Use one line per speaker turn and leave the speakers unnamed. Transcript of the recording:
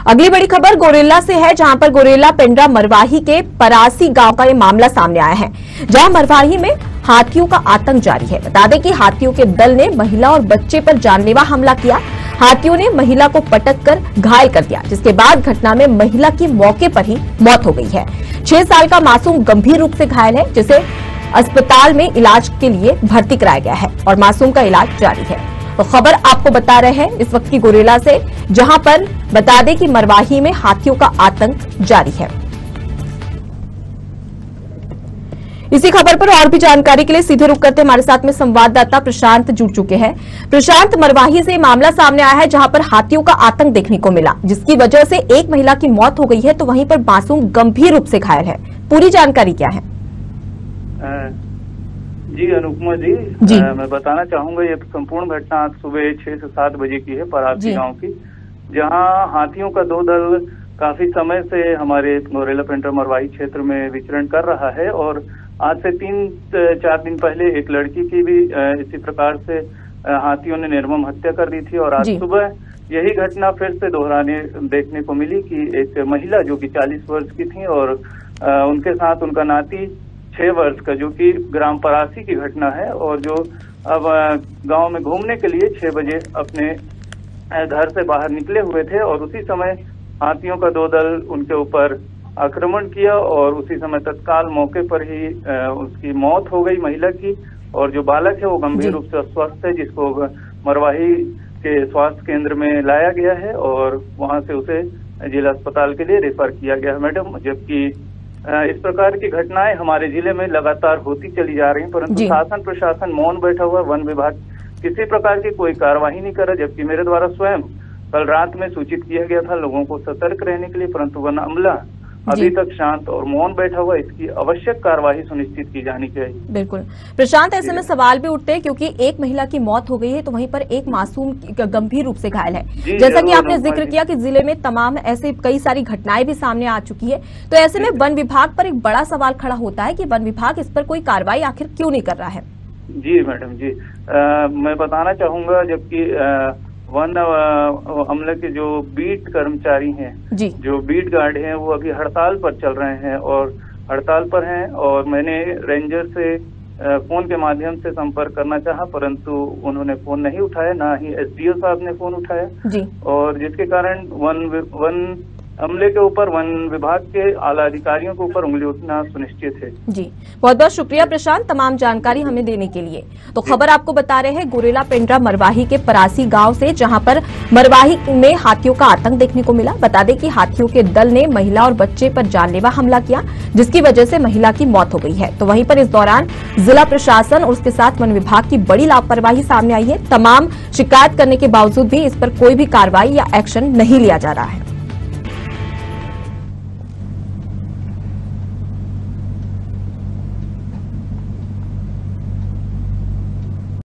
अगली बड़ी खबर गोरेला से है, जहां पर गोरेला पेंड्रा मरवाही के परासी गांव का ये मामला सामने आया है, जहां मरवाही में हाथियों का आतंक जारी है। बता दें कि हाथियों के दल ने महिला और बच्चे पर जानलेवा हमला किया। हाथियों ने महिला को पटक कर घायल कर दिया, जिसके बाद घटना में महिला की मौके पर ही मौत हो गई है। 6 साल का मासूम गंभीर रूप से घायल है, जिसे अस्पताल में इलाज के लिए भर्ती कराया गया है और मासूम का इलाज जारी है। तो खबर आपको बता रहे हैं इस वक्त की गोरेला से, जहां पर बता दें कि मरवाही में हाथियों का आतंक जारी है। इसी खबर पर और भी जानकारी के लिए सीधे रुक करते हमारे साथ में संवाददाता प्रशांत जुड़ चुके हैं। प्रशांत, मरवाही से मामला सामने आया है जहां पर हाथियों का आतंक देखने को मिला, जिसकी वजह से एक महिला की मौत हो गई है, तो वहीं पर मासूम गंभीर रूप से घायल है। पूरी जानकारी क्या है?
जी अनुपमा जी, मैं बताना चाहूंगा ये संपूर्ण घटना आज सुबह 6 से 7 बजे की है, परासी गांव की, जहां हाथियों का 2 दल काफी समय से हमारे गोरेला पेंड्रा मरवाही क्षेत्र में विचरण कर रहा है। और आज से 3-4 दिन पहले एक लड़की की भी इसी प्रकार से हाथियों ने निर्मम हत्या कर दी थी। और आज सुबह यही घटना फिर से दोहराने देखने को मिली कि एक महिला जो कि 40 वर्ष की थी और उनके साथ उनका नाती 6 वर्ष का, जो कि ग्राम परासी की घटना है, और जो अब गांव में घूमने के लिए 6 बजे अपने घर से बाहर निकले हुए थे और उसी समय हाथियों का 2 दल उनके ऊपर आक्रमण किया और उसी समय तत्काल मौके पर ही उसकी मौत हो गई महिला की। और जो बालक है वो गंभीर रूप से अस्वस्थ है, जिसको मरवाही के स्वास्थ्य केंद्र में लाया गया है और वहां से उसे जिला अस्पताल के लिए रेफर किया गया है मैडम। जबकि इस प्रकार की घटनाएं हमारे जिले में लगातार होती चली जा रही हैं, परंतु शासन प्रशासन मौन बैठा हुआ, वन विभाग किसी प्रकार की कोई कार्रवाई नहीं कर रहा। जबकि मेरे द्वारा स्वयं कल रात में सूचित किया गया था लोगों को सतर्क रहने के लिए, परंतु वन अमला अभी तक शांत और मौन बैठा हुआ। इसकी आवश्यक कार्रवाई सुनिश्चित की जानी चाहिए।
बिल्कुल प्रशांत, ऐसे में सवाल भी उठते हैं क्योंकि एक महिला की मौत हो गई है, तो वहीं पर एक मासूम गंभीर रूप से घायल है। जैसा कि आपने जिक्र किया कि जिले में तमाम ऐसे कई सारी घटनाएं भी सामने आ चुकी है, तो ऐसे में वन विभाग पर एक बड़ा सवाल खड़ा होता है कि वन विभाग इस पर कोई कार्रवाई आखिर क्यों नहीं कर रहा है?
जी मैडम जी, मैं बताना चाहूंगा, जबकि वन अमले के जो बीट कर्मचारी हैं, जो बीट गार्ड हैं, वो अभी हड़ताल पर चल रहे हैं और हड़ताल पर हैं। और मैंने रेंजर से फोन के माध्यम से संपर्क करना चाहा, परंतु उन्होंने फोन नहीं उठाया, ना ही एसडीओ साहब ने फोन उठाया। और जिसके कारण वन अमले के ऊपर, वन विभाग के आला अधिकारियों के ऊपर उंगली उठना सुनिश्चित है।
जी, बहुत बहुत शुक्रिया प्रशांत तमाम जानकारी हमें देने के लिए। तो खबर आपको बता रहे हैं गोरेला पेंड्रा मरवाही के परासी गांव से, जहां पर मरवाही में हाथियों का आतंक देखने को मिला। बता दें कि हाथियों के दल ने महिला और बच्चे पर जानलेवा हमला किया, जिसकी वजह से महिला की मौत हो गई है। तो वहीं पर इस दौरान जिला प्रशासन और उसके साथ वन विभाग की बड़ी लापरवाही सामने आई है। तमाम शिकायत करने के बावजूद भी इस पर कोई भी कार्रवाई या एक्शन नहीं लिया जा रहा है।